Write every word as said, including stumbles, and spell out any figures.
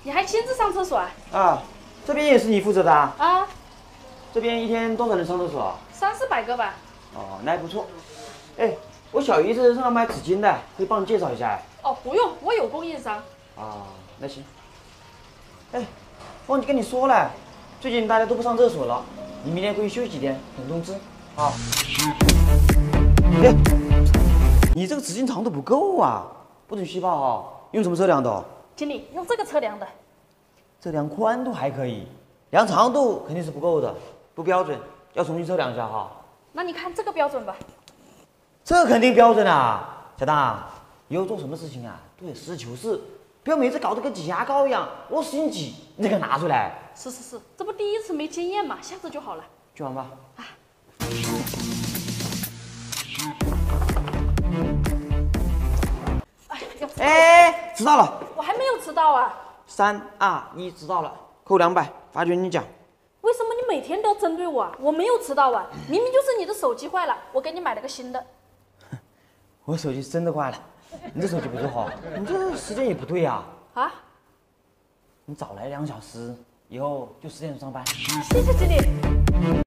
你还亲自上厕所啊？ 啊，这边也是你负责的啊？ 啊， 这边一天多少人上厕所？ 三四百个吧。 哦，那还不错。哎，我小姨子是要买纸巾的，可以帮你介绍一下。 哦，不用，我有供应商。 啊，那行。哎，忘记跟你说了，最近大家都不上厕所了，你明天可以休息几天，等通知。啊。哎，你这个纸巾长度不够啊，不准虚报哈。用什么测量的？ 经理，用这个测量的。 测量宽度还可以，量长度肯定是不够的，不标准，要重新测量一下哈。 那你看这个标准吧。 这肯定标准啊，小当，以后做什么事情啊都得实事求是，不要每次搞得跟挤牙膏一样，我使劲挤，你再给它拿出来。 是是是，这不第一次没经验嘛，下次就好了。 去玩吧。啊。 哎，要哎，迟到了。 我还没有迟到啊。 三二一，迟到了，扣两百，罚卷你讲。 为什么你每天都要针对我啊？我没有迟到啊，明明就是你的手机坏了，我给你买了个新的。 我手机真的坏了，你这手机不是好，你这时间也不对呀。 啊？ 你早来两小时，以后就十点钟上班。 谢谢经理。